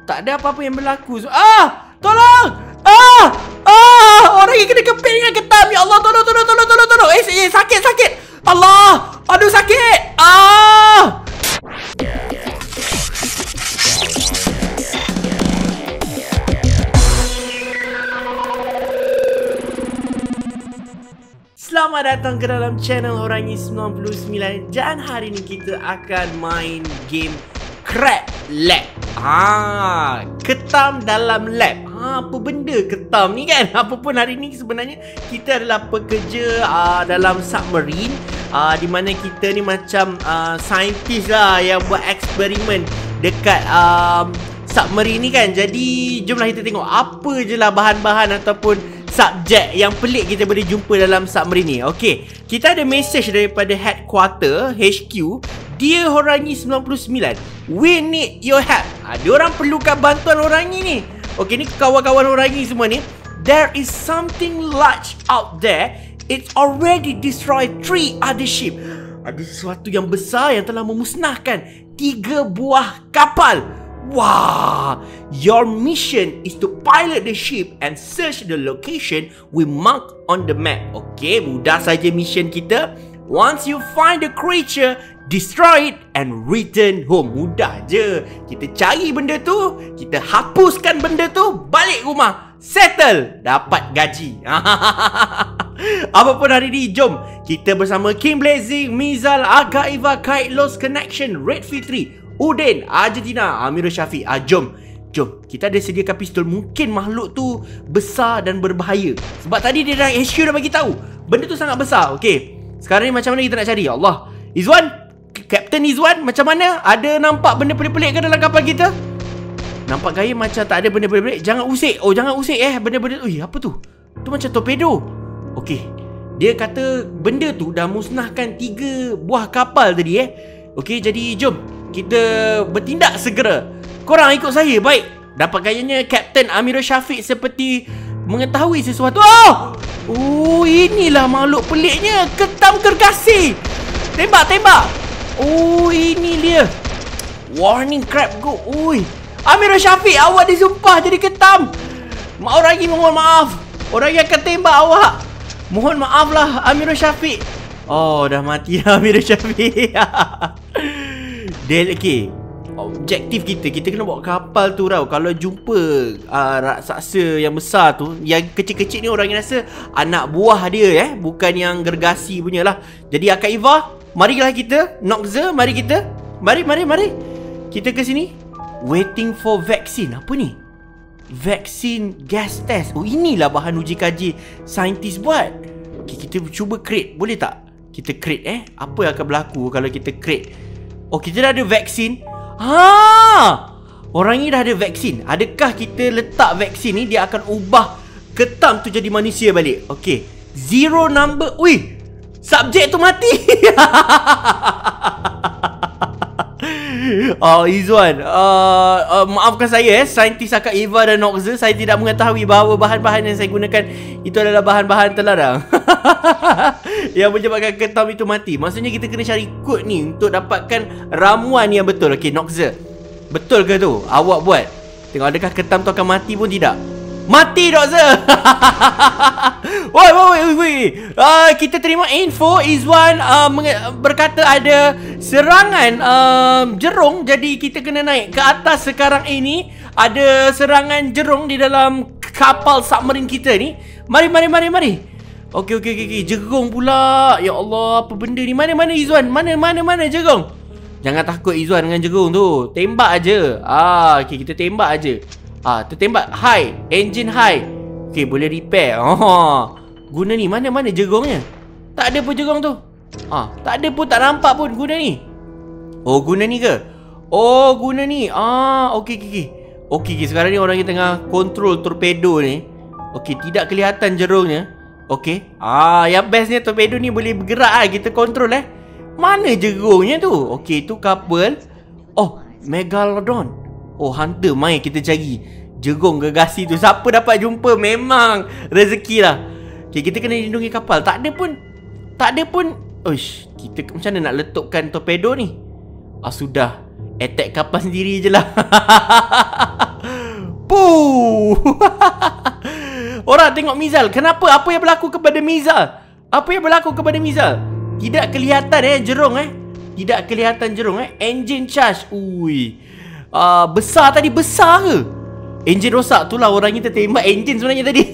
Tak ada apa-apa yang berlaku. Tolong! Orang yang kena kepit dengan ketam. Ya Allah, tolong. Sakit. Allah! Aduh, sakit! Selamat datang ke dalam channel Horangi 99. Dan hari ni kita akan main game Crab Lab. Ketam dalam lab. Apa benda ketam ni kan? Apa pun hari ni sebenarnya kita adalah pekerja dalam submarine, di mana kita ni macam saintis lah yang buat eksperimen dekat submarine ni kan. Jadi jomlah kita tengok apa je lah bahan-bahan ataupun subjek yang pelik kita boleh jumpa dalam submarine ni. Okey, kita ada message daripada headquarter HQ. Dear Horangi 99, we need your help. Diorang perlukan bantuan Horangi ni. Okey, ni kawan-kawan Horangi semua ni. There is something large out there. It's already destroyed 3 other ship. Ada sesuatu yang besar yang telah memusnahkan 3 buah kapal. Wah, your mission is to pilot the ship and search the location we mark on the map. Okay, mudah saja mission kita. Once you find the creature, destroy it and return home. Mudah je. Kita cari benda tu, kita hapuskan benda tu, balik rumah, settle, dapat gaji. Apapun hari ni, jom kita bersama King Blazing, Mizal, Aga Eva, Kite Lost Connection, Red Fitri, Udin, Argentina, Amirul Syafiq. Jom kita ada sediakan pistol. Mungkin makhluk tu besar dan berbahaya. Sebab tadi dia dah HQ dah bagi tahu benda tu sangat besar. Okey, sekarang ni macam mana kita nak cari? Allah, Izwan, Captain Izwan, macam mana? Ada nampak benda pelik-pelik ke dalam kapal kita? Nampak gaya macam tak ada benda pelik-pelik. Jangan usik. Jangan usik benda-benda. Ui, apa tu? Tu macam torpedo. Okey, dia kata benda tu dah musnahkan 3 buah kapal tadi Okey, jadi jom kita bertindak segera. Korang ikut saya, baik. Dapat gayanya Captain Amirul Syafiq seperti mengetahui sesuatu. Oh, inilah makhluk peliknya. Ketam gergasi. Tembak. Oh, ini dia. Warning crab go. Ui, Amirul Syafiq, awak disumpah jadi ketam. Horangi mohon maaf. Orang yang akan tembak awak. Mohon maaf lah Amirul Syafiq. Oh, dah mati dah Amirul Syafiq. Okay, objektif kita kena bawa kapal tu tau. Kalau jumpa raksasa yang besar tu, yang kecil-kecil ni orang yang rasa anak buah dia bukan yang gergasi punya lah. Jadi Akak Eva, marilah kita. Noxer, mari kita. Mari kita ke sini. Waiting for vaccine. Apa ni? Vaccine gas test. Oh, inilah bahan uji kaji saintis buat. Okay, kita cuba create. Boleh tak kita create apa yang akan berlaku kalau kita create? Oh, kita dah ada vaksin. Orang ni dah ada vaksin. Adakah kita letak vaksin ni, dia akan ubah ketam tu jadi manusia balik? Okey, 0 number. Ui, subjek tu mati. Izwan, maafkan saya saintis Akak Eva dan Noxer. Saya tidak mengetahui bahawa bahan-bahan yang saya gunakan itu adalah bahan-bahan terlarang. yang menyebabkan ketam itu mati. Maksudnya kita kena cari kod ni untuk dapatkan ramuan yang betul. Okey, Noxer, betul ke tu awak buat? Tengok adakah ketam tu akan mati pun tidak. Mati, Noxer. Woi. Kita terima info Izwan berkata ada serangan jerung. Jadi kita kena naik ke atas sekarang ini. Ada serangan jerung di dalam kapal submarine kita ni. Mari. Okey. Jerung pula. Ya Allah, apa benda ni? Mana Izwan? Mana jerung? Jangan takut Izwan dengan jerung tu. Tembak aje. Okey, kita tembak aje. Tu tembak high, engine high. Okey, boleh repair. Guna ni. Mana jerungnya? Tak ada pun jerung tu. Tak ada pun, tak nampak pun guna ni. Oh, guna ni ke? Oh, guna ni. Okey, sekarang ni orang yang tengah control torpedo ni. Okey, tidak kelihatan jerungnya. Okey. Yang bestnya torpedo ni boleh bergerak kita control Mana jerungnya tu? Okey, tu couple. Oh, Megalodon. Oh, hunter. Mai kita cari jerung gergasi tu. Siapa dapat jumpa memang rezeki lah. Okay, kita kena lindungi kapal. Tak ada pun. Uish, kita macam mana nak letupkan torpedo ni? Sudah. Attack kapal sendiri je lah. Puh. Orang tengok Mizal. Kenapa? Apa yang berlaku kepada Mizal? Apa yang berlaku kepada Mizal? Tidak kelihatan jerung Tidak kelihatan jerung Engine charge. Ui. Besar tadi. Besar ke? Engine rosak. Itulah orangnya tertembak engine sebenarnya tadi.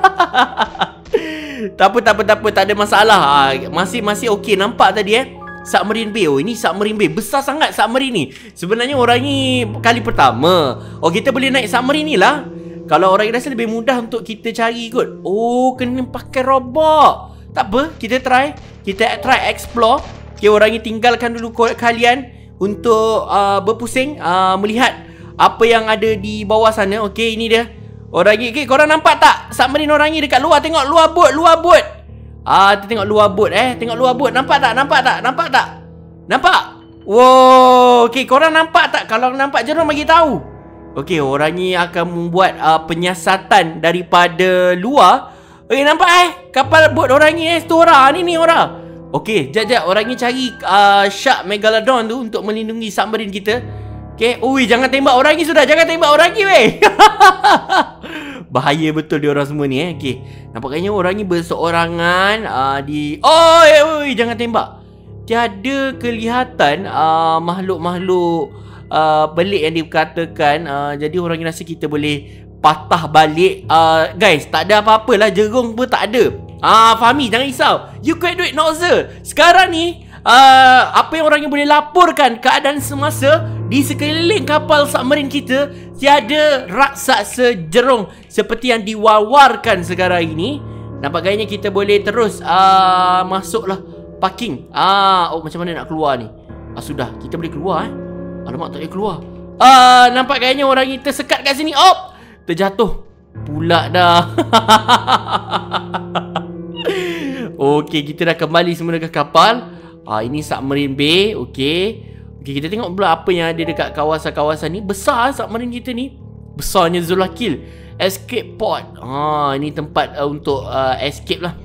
Tak apa. Tak ada masalah. Masih okey. Nampak tadi Submarine Bay. Oh, ini Submarine Bay. Besar sangat Submarine ni. Sebenarnya orang ni kali pertama. Oh, kita boleh naik Submarine ni lah. Kalau orang rasa lebih mudah untuk kita cari kot. Oh, kena pakai robot. Tak apa, kita try. Kita try explore. Okay, orang ni tinggalkan dulu kalian untuk berpusing, melihat apa yang ada di bawah sana. Okay, ini dia. Orang ni, okay, korang nampak tak? Submarine orang ni dekat luar. Tengok luar bot. Kita tengok luar bot Tengok luar bot. Nampak tak? Nampak? Wow. Okay, korang nampak tak? Kalau nampak jerung bagi tahu. Okey, orang ni akan membuat penyiasatan daripada luar. Okey, nampak kapal bot orang ni Stora ni orang. Okey, jap orang ni cari Shark Megalodon tu untuk melindungi submarine kita. Okey, ui, jangan tembak orang ni sudah. Jangan tembak orang ni weh. Bahaya betul dia orang semua ni Okey, nampaknya orang ni berseorangan di oi, jangan tembak. Tiada kelihatan makhluk-makhluk pelik yang dikatakan. Jadi orang rasa kita boleh patah balik. Guys, tak ada apa-apalah. Jerung pun tak ada. Fahmi, jangan risau. You can do it, Nozzle. Sekarang ni apa yang orang yang boleh laporkan keadaan semasa di sekeliling kapal submarine kita, tiada raksasa jerung seperti yang diwawarkan sekarang ini. Nampaknya kita boleh terus masuklah parking. Macam mana nak keluar ni? Sudah, kita boleh keluar Alamak, tak boleh keluar. Nampak kayaknya orang ni tersekat kat sini. Terjatuh pula dah. Okey, kita dah kembali semula ke kapal. Ini Submarine Bay. Okey, kita tengok pula apa yang ada dekat kawasan-kawasan ni. Besar submarine kita ni. Besarnya Zulakil. Escape pod. Ini tempat untuk escape lah.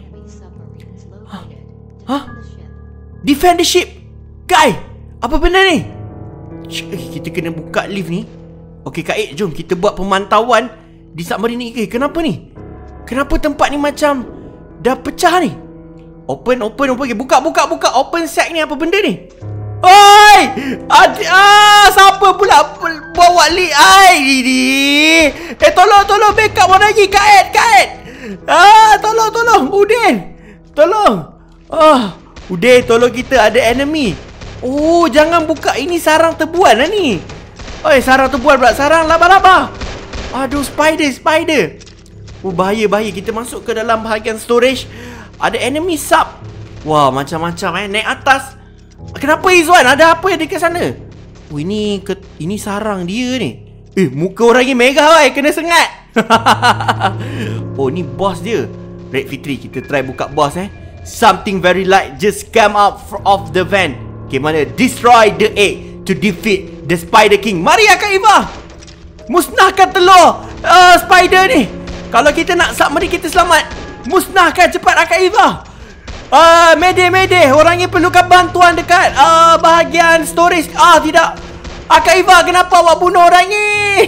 Defend the ship. Guy, apa benda ni? Kita kena buka lift ni. Okey, Kak Ed, jom kita buat pemantauan di submarine ni. Kenapa ni? Kenapa tempat ni macam dah pecah ni? Open. Okay, buka. Open sack ni, apa benda ni? Oi! Siapa pula bawa lift? Tolong backup orang lagi, Kak Ed. Tolong Udin. Tolong. Udin, tolong kita, ada enemy. Jangan buka. Ini sarang tebuan lah ni. Sarang tebuan pula. Sarang laba-laba. Aduh, spider. Bahaya. Kita masuk ke dalam bahagian storage. Ada enemy sub. Wah, macam-macam naik atas. Kenapa Izwan? Ada apa yang dekat sana? Ini sarang dia ni. Muka orang ni megah kena sengat. Ni boss dia. Red Fitri, kita try buka boss Something very light just came out of the van. Okay, mana? Destroy the egg to defeat the Spider King. Mari Kak Eva, musnahkan telur spider ni. Kalau kita nak submarine kita selamat, musnahkan cepat Kak Eva. Mayday. Orang ni perlukan bantuan dekat bahagian storage. Tidak. Kak Eva, kenapa awak bunuh orang ni?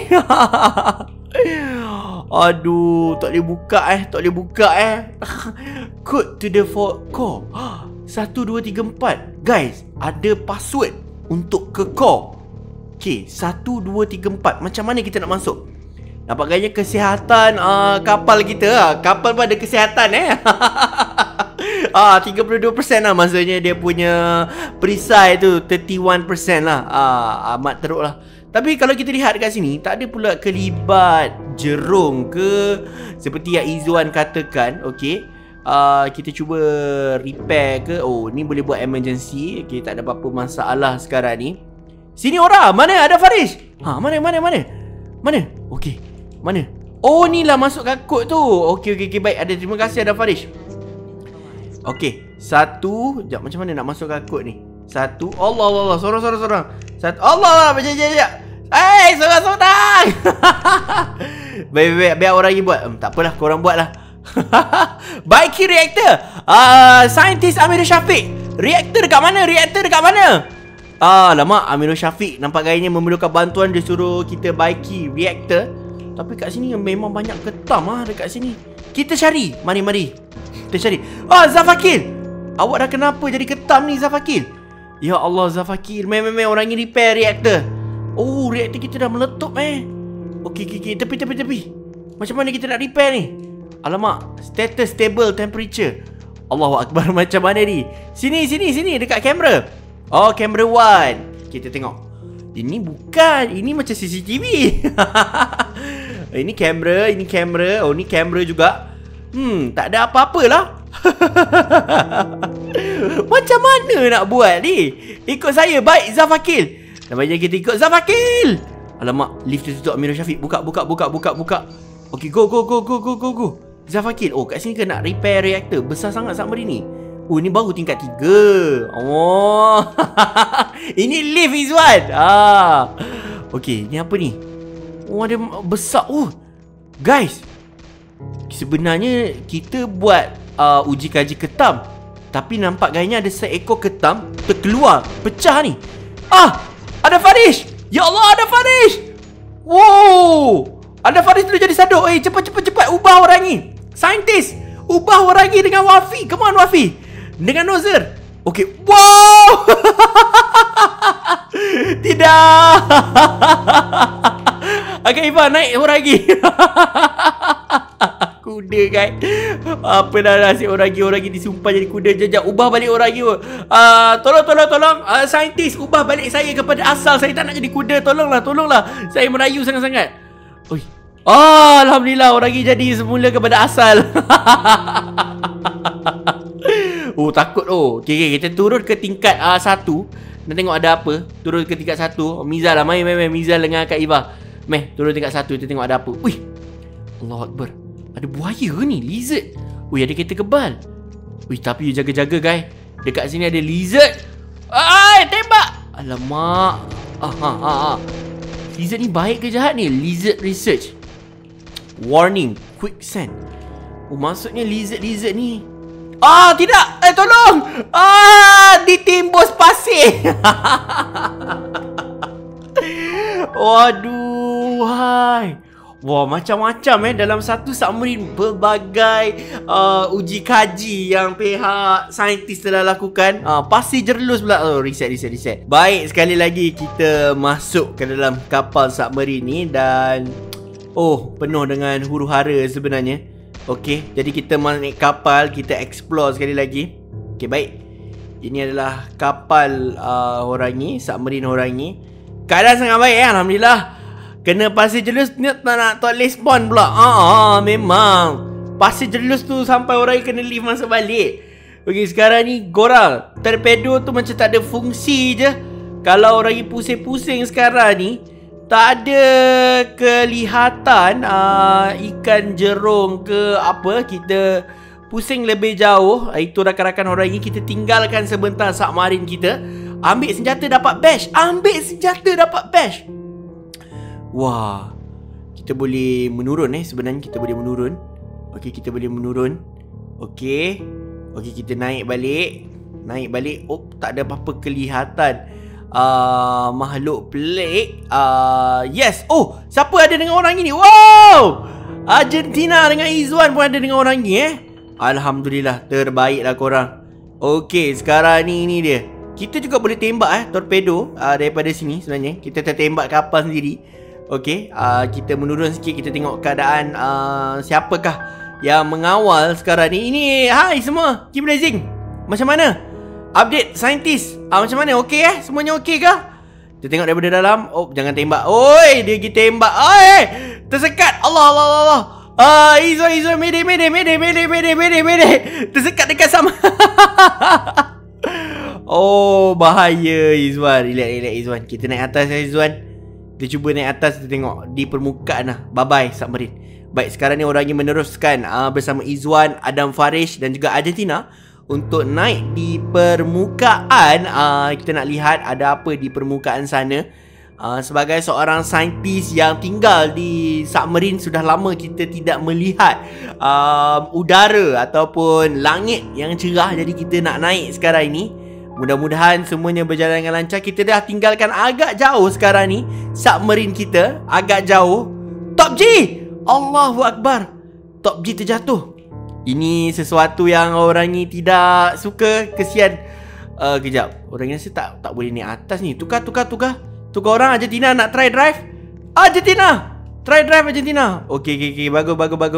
Aduh, tak boleh buka Code to the core. 1, 2, 3, 4. Guys, ada password untuk ke core. Okay, 1, 2, 3, 4. Macam mana kita nak masuk? Nampaknya kesihatan kapal kita. Kapal pun ada kesihatan 32% lah. Maksudnya dia punya perisai tu 31% lah. Amat teruk lah. Tapi kalau kita lihat kat sini, tak ada pula kelibat jerung ke seperti yang Izzuan katakan. Okay, kita cuba repair ke. Ni boleh buat emergency. Okay, tak ada apa-apa masalah sekarang ni. Sini orang. Mana ada Farish? Mana? Okay, mana? Ni lah masuk kat kod tu. Okay, baik. Terima kasih ada Farish. Okay, 1. Sekejap, macam mana nak masuk kat kod ni? 1. Allah. Sorang. 1. Allah. Sekejap. Sorang. Baik, biar orang ni buat. Tak apalah, korang buat lah. Baiki reaktor. Saintis Amirul Syafiq. Reaktor dekat mana? Lama Amirul Syafiq nampak gayanya memerlukan bantuan. Dia suruh kita baiki reaktor. Tapi kat sini memang banyak ketam dekat sini. Kita cari. Mari. Kita cari. Zafakil. Awak dah kenapa jadi ketam ni, Zafakil? Ya Allah, Zafakil. Orang ni repair reaktor. Reaktor kita dah meletup Okey. Tepi. Macam mana kita nak repair ni? Alamak. Status stable temperature. Allahu Akbar. Macam mana ni? Sini. Dekat kamera. Kamera 1. Kita tengok. Ini bukan. Ini macam CCTV. Ini kamera. Ini kamera juga. Tak ada apa-apa lah. Macam mana nak buat ni? Ikut saya. Baik, Zafakil. Namanya kita ikut Zafakil. Alamak, lift tertutup. Amirul Syafiq. Buka. Okey, go. Zafakil. Kat sini ke nak repair reaktor. Besar sangat submarine ni. Ini baru tingkat 3. Ini lift, Izwan. Okey, ni apa ni? Ada besar. Guys, sebenarnya kita buat uji kaji ketam. Tapi nampak gayanya ada seekor ketam terkeluar, pecah ni. Ada Farish. Ya Allah, ada Farish. Wow, ada Farish tu jadi saduk. Cepat ubah orang ni. Saintis, ubah orang ni dengan Wafi. Come on, Wafi. Dengan Nozer. Okey. Wow. Tidak. Agak Ivan naik orang lagi. Kuda, guys. Apa dah nasib orang lagi disumpah jadi kuda. Jajak ubah balik orang lagi. Tolong. Saintis, ubah balik saya kepada asal. Saya tak nak jadi kuda. Tolonglah. Saya merayu sangat-sangat. Alhamdulillah, orang lagi jadi semula kepada asal. Takut. Okay, kita turun ke tingkat 1. Nak tengok ada apa. Turun ke tingkat 1. Mizal lah. Main Mizal dengan Kak Iva. Turun tingkat 1. Kita tengok ada apa. Allahu Akbar. Ada buaya ni, lizard. Ada kereta kebal. Tapi you jaga-jaga, guys. Dekat sini ada lizard. Tembak. Alamak. Lizard ni baik ke jahat ni? Lizard research. Warning, quicksand. Maksudnya lizard ni. Tidak. Tolong. Ditimbus pasir. Waduh, hai. Wah, macam-macam dalam satu submarine. Berbagai uji kaji yang pihak saintis telah lakukan. Pasir jerlus pula. Reset. Baik, sekali lagi kita masuk ke dalam kapal submarine ni. Dan penuh dengan huru-hara sebenarnya. Okey, jadi kita naik kapal. Kita explore sekali lagi. Okey, baik. Ini adalah kapal Horangi, submarine Horangi. Keadaan sangat baik, Alhamdulillah. Kena pasir jelus ni tak nak lift spawn pula. Memang pasir jelus tu sampai orang kena lift masuk balik. Okey, sekarang ni korang, torpedo tu macam tak ada fungsi je. Kalau orang ni pusing-pusing sekarang ni, tak ada kelihatan ikan jerung ke apa. Kita pusing lebih jauh. Itu rakan-rakan orang ni. Kita tinggalkan sebentar submarine kita. Ambil senjata dapat bash. Wah, kita boleh menurun sebenarnya kita boleh menurun. Okey, kita boleh menurun. Okey, kita naik balik. Tak ada apa-apa kelihatan makhluk pelik. Yes. Siapa ada dengan orang ini? Wow, Argentina dengan Izwan pun ada dengan orang ni. Alhamdulillah, terbaiklah korang. Okey, sekarang ni dia. Kita juga boleh tembak torpedo daripada sini sebenarnya. Kita tertembak kapal sendiri. Okey, kita menurun sikit. Kita tengok keadaan siapakah yang mengawal sekarang ni. Hai semua, keep blazing. Macam mana? Update saintis. Macam mana? Okey semuanya okey ke? Kita tengok daripada dalam. Jangan tembak. Dia pergi tembak. Tersekat. Allah. Izwan, mede. Tersekat dekat sama. Bahaya Izwan. Relax Izwan. Kita naik atas Izwan. Kita cuba naik atas. Kita tengok di permukaan lah. Bye-bye submarine. Baik, sekarang ni orang yang meneruskan bersama Izwan, Adam Farish dan juga Argentina untuk naik di permukaan. Kita nak lihat ada apa di permukaan sana. Sebagai seorang saintis yang tinggal di submarine, sudah lama kita tidak melihat udara ataupun langit yang cerah. Jadi kita nak naik sekarang ini. Mudah-mudahan semuanya berjalan dengan lancar. Kita dah tinggalkan agak jauh sekarang ni submarine kita. Agak jauh. Top Top G! Allahu Akbar. Top G terjatuh. Ini sesuatu yang orang ni tidak suka. Kesian. Kejap. Orang ni rasa tak boleh naik atas ni. Tukar orang. Argentina nak try drive. Argentina! Try drive Argentina. Okay. Bagus.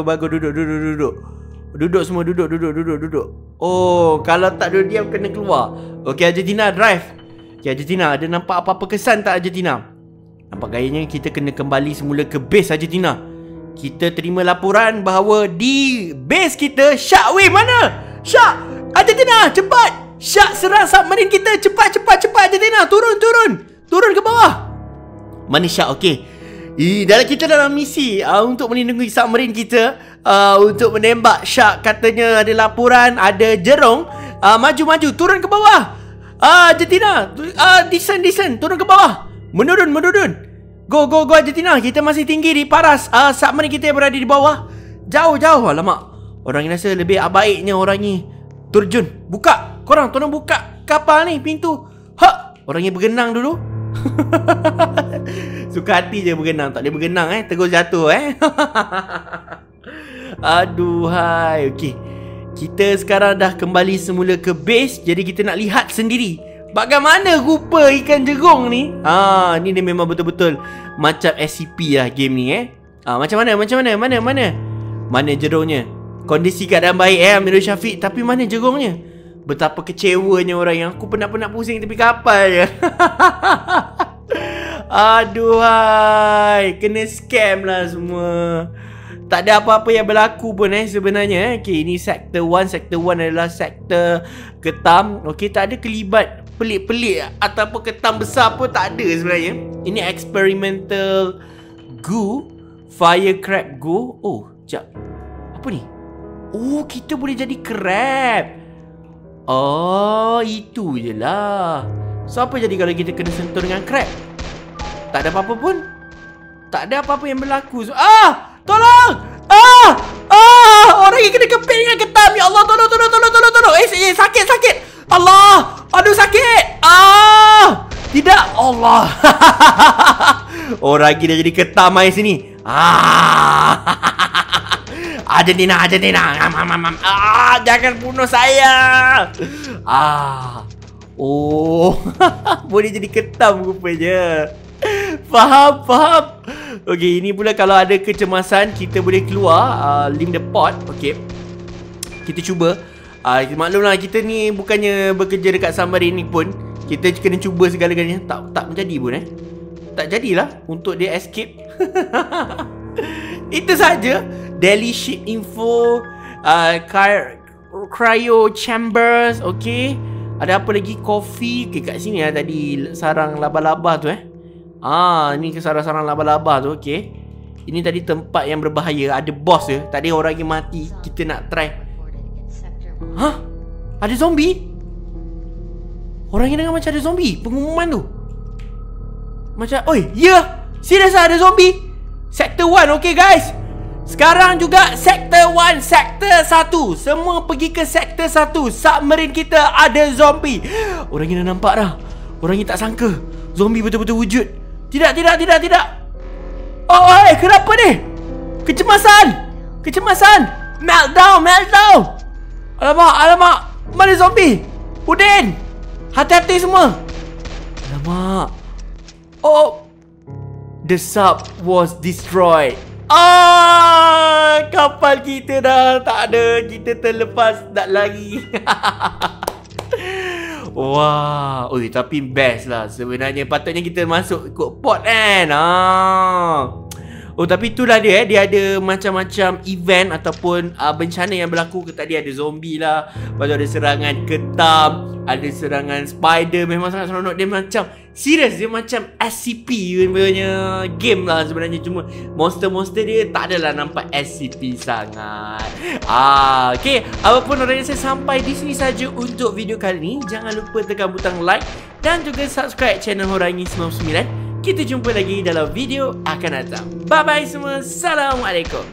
Duduk semua. Duduk. Oh, kalau tak duduk diam kena keluar. Okay, Argentina drive. Okay, Argentina, ada nampak apa-apa kesan tak Argentina? Nampak gayanya kita kena kembali semula ke base Argentina. Kita terima laporan bahawa di base kita Shark wave mana? Shark! Argentina, cepat! Shark serang submarine kita. Cepat Argentina. Turun ke bawah. Mana Shark? Okay. Kita dalam misi untuk melindungi submarine kita, untuk menembak Shark. Katanya ada laporan ada jerung. Maju, turun ke bawah. Argentina, descend, turun ke bawah. Menurun. Go Argentina. Kita masih tinggi di paras. Submarine kita yang berada di bawah. Jauh. Alamak. Orang ni rasa lebih baiknya orang ni terjun. Buka. Korang tolong buka kapal ni, pintu. Orang ni bergenang dulu. Suka hati je bergenang. Tak boleh bergenang terus jatuh Aduhai. Okay, kita sekarang dah kembali semula ke base. Jadi kita nak lihat sendiri bagaimana rupa ikan jerung ni. Ni dia memang betul-betul macam SCP lah game ni Macam mana? Mana jerungnya? Kondisi keadaan baik Amirul Syafiq. Tapi mana jerungnya? Betapa kecewanya orang yang aku penat-penat pusing tepi kapal je. Aduhai, kena scam lah semua. Tak ada apa-apa yang berlaku pun sebenarnya Okay, ini sektor 1. Sektor 1 adalah sektor ketam. Okay, tak ada kelibat pelik-pelik ataupun ketam besar pun tak ada sebenarnya. Ini experimental goo, firecrab goo. Oh, sekejap. Apa ni? Oh, kita boleh jadi crab. Oh, itu je lah. So, apa jadi kalau kita kena sentuh dengan crab? Tak ada apa-apa pun. Tak ada apa-apa yang berlaku. Tolong! Orang yang kena kepit dengan ketam. Ya Allah, tolong. Sakit. Allah! Aduh, sakit! Tidak, Allah. Orang lagi dah jadi ketam main sini. Argentina. Jangan bunuh saya. Boleh jadi ketam rupanya. Faham. Okay, ini pula kalau ada kecemasan kita boleh keluar leave the pot. Okay, kita cuba. Maklumlah kita ni bukannya bekerja dekat submarine ni pun. Kita kena cuba segala-galanya. Tak menjadi pun tak jadilah untuk dia escape. Itu saja. Daily ship info, cryo chambers. Okay, ada apa lagi? Coffee. Okay, kat sini tadi sarang laba-laba tu ni sarang-sarang laba-laba tu. Okay, ini tadi tempat yang berbahaya. Ada boss je. Tadi orang yang mati. Kita nak try. Ada zombie? Orang yang dengar macam ada zombie. Pengumuman tu macam, serius ada zombie. Sektor 1. Okay guys, sekarang juga Sektor 1, Sektor 1. Semua pergi ke Sektor 1. Submarine kita ada zombie. Orang ni dah nampak dah. Orang ni tak sangka zombie betul-betul wujud. Tidak. Kenapa ni? Kecemasan. Meltdown. Alamak. Mana zombie? Udin, hati-hati semua. Alamak. The sub was destroyed. Kapal kita dah tak ada. Kita terlepas nak lari. Wah. Tapi best lah sebenarnya. Patutnya kita masuk ikut port kan. Tapi itulah dia Dia ada macam-macam event ataupun bencana yang berlaku. Tadi ada zombie lah. Lepas tu ada serangan ketam, ada serangan spider. Memang sangat seronok. Dia macam serius. Dia macam SCP punya game lah sebenarnya. Cuma monster-monster dia tak adalah nampak SCP sangat. Okay, apapun orang yang saya sampai di sini saja untuk video kali ini. Jangan lupa tekan butang like dan juga subscribe channel Horangi 99. Kita jumpa lagi dalam video akan datang. Bye bye semua. Assalamualaikum.